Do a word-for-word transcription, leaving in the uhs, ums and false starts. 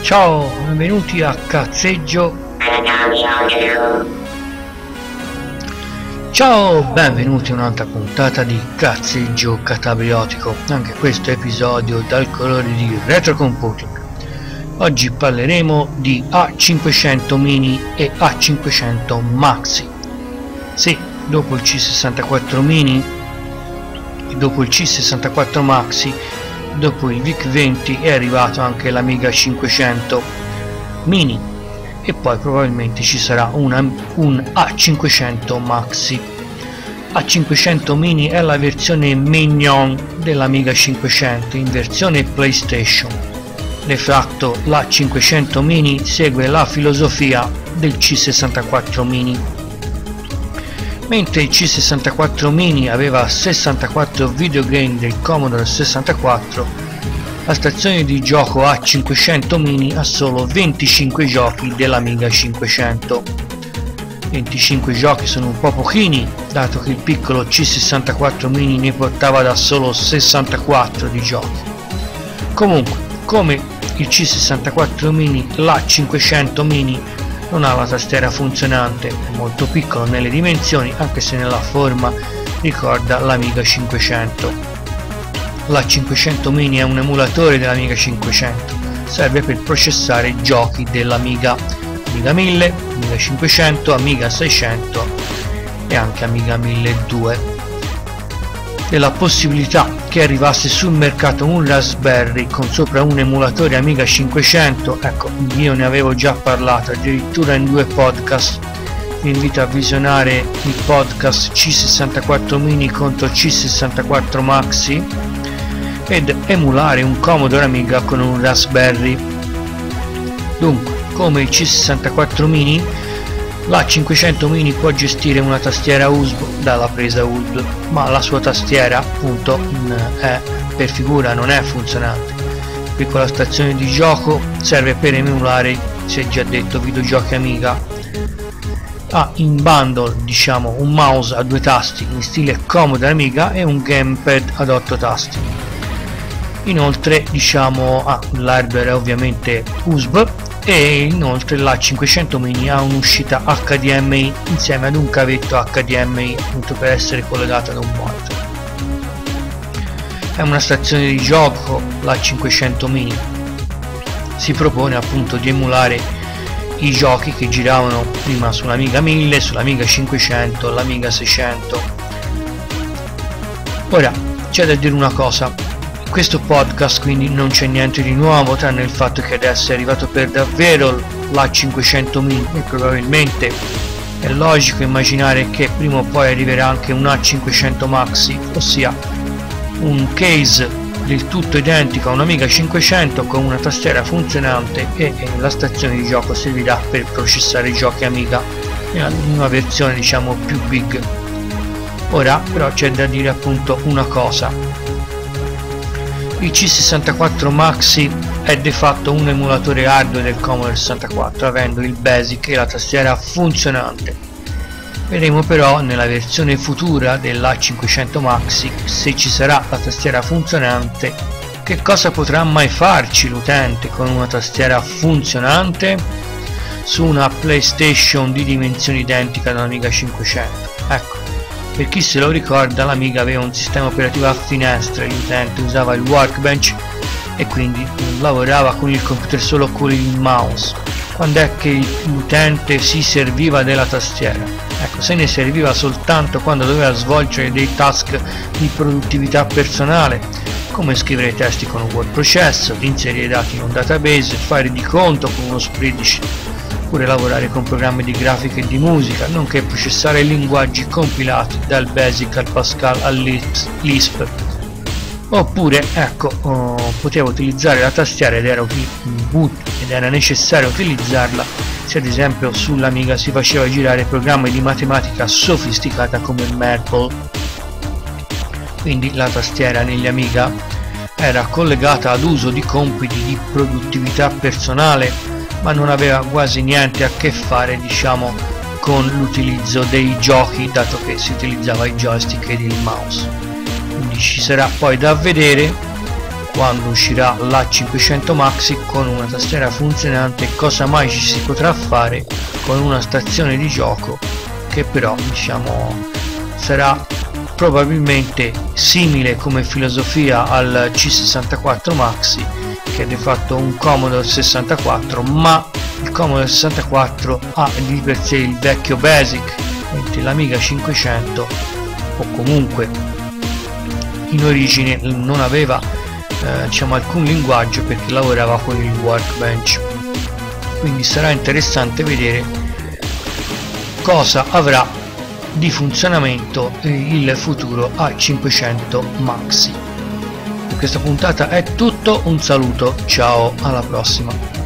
Ciao, benvenuti a Cazzeggio. Ciao, benvenuti a un'altra puntata di Cazzeggio Catabriotico, anche questo episodio dal colore di Retro Computing. Oggi parleremo di A cinquecento Mini e A cinquecento Maxi. Sì, dopo il C sessantaquattro Mini, dopo il C sessantaquattro Maxi, dopo il VIC venti è arrivato anche l'Amiga cinquecento Mini e poi probabilmente ci sarà una, un A cinquecento Maxi. A cinquecento Mini è la versione mignon dell'Amiga cinquecento in versione PlayStation. De facto l'A cinquecento Mini segue la filosofia del C sessantaquattro Mini. Mentre il C sessantaquattro Mini aveva sessantaquattro videogame del Commodore sessantaquattro, la stazione di gioco A cinquecento Mini ha solo venticinque giochi dell'Amiga cinquecento. venticinque giochi sono un po' pochini, dato che il piccolo C sessantaquattro Mini ne portava da solo sessantaquattro di giochi. Comunque, come il C sessantaquattro Mini, l'A cinquecento Mini non ha la tastiera funzionante, è molto piccolo nelle dimensioni, anche se nella forma ricorda l'Amiga cinquecento. L'A cinquecento Mini è un emulatore dell'Amiga cinquecento, serve per processare giochi dell'Amiga Amiga mille, Amiga cinquecento, Amiga seicento e anche Amiga milleduecento. Della possibilità che arrivasse sul mercato un Raspberry con sopra un emulatore Amiga cinquecento, ecco, io ne avevo già parlato addirittura in due podcast. Vi invito a visionare il podcast C sessantaquattro Mini contro C sessantaquattro Maxi ed emulare un Commodore Amiga con un Raspberry. Dunque, come il C sessantaquattro Mini, l'A cinquecento Mini può gestire una tastiera U S B dalla presa U S B, ma la sua tastiera appunto è per figura, non è funzionante. Piccola stazione di gioco, serve per emulare, si è già detto, videogiochi Amiga. Ha in bundle, diciamo, un mouse a due tasti in stile Commodore Amiga e un gamepad ad otto tasti. Inoltre, diciamo, ah, l'hardware è ovviamente U S B e inoltre l'A cinquecento Mini ha un'uscita H D M I insieme ad un cavetto H D M I appunto per essere collegato ad un monitor. È una stazione di gioco l'A cinquecento Mini. Si propone appunto di emulare i giochi che giravano prima sull'Amiga mille, sull'Amiga cinquecento, l'Amiga seicento. Ora c'è da dire una cosa. In questo podcast quindi non c'è niente di nuovo, tranne il fatto che adesso è arrivato per davvero l'A cinquecento Mini e probabilmente è logico immaginare che prima o poi arriverà anche un A cinquecento Maxi, ossia un case del tutto identico a un Amiga cinquecento con una tastiera funzionante e, e la stazione di gioco servirà per processare i giochi Amiga in una versione diciamo più big. Ora però c'è da dire appunto una cosa. Il C sessantaquattro Maxi è de fatto un emulatore hardware del Commodore sessantaquattro, avendo il BASIC e la tastiera funzionante. Vedremo però nella versione futura dell'A cinquecento Maxi, se ci sarà la tastiera funzionante, che cosa potrà mai farci l'utente con una tastiera funzionante su una PlayStation di dimensioni identiche all'Amiga cinquecento. Ecco. Per chi se lo ricorda, l'Amiga aveva un sistema operativo a finestre, l'utente usava il Workbench e quindi lavorava con il computer solo con il mouse. Quando è che l'utente si serviva della tastiera? Ecco, se ne serviva soltanto quando doveva svolgere dei task di produttività personale, come scrivere testi con un word processor, inserire dati in un database, fare di conto con uno spreadsheet, oppure lavorare con programmi di grafica e di musica, nonché processare linguaggi compilati dal BASIC al Pascal all'I S P. Oppure, ecco, oh, potevo utilizzare la tastiera ed era, ed era necessario utilizzarla se ad esempio sull'Amiga si faceva girare programmi di matematica sofisticata come Maple. Quindi la tastiera negli Amiga era collegata ad uso di compiti di produttività personale, ma non aveva quasi niente a che fare diciamo con l'utilizzo dei giochi, dato che si utilizzava i joystick ed il mouse. Quindi ci sarà poi da vedere quando uscirà l'A cinquecento Maxi con una tastiera funzionante, cosa mai ci si potrà fare con una stazione di gioco che però diciamo sarà probabilmente simile come filosofia al C sessantaquattro Maxi, che è di fatto un Commodore sessantaquattro, ma il Commodore sessantaquattro ha di per sé il vecchio BASIC, mentre l'Amiga cinquecento, o comunque in origine, non aveva eh, diciamo alcun linguaggio perché lavorava con il Workbench. Quindi sarà interessante vedere cosa avrà di funzionamento il futuro A cinquecento Maxi. Per questa puntata è tutto, un saluto, ciao, alla prossima.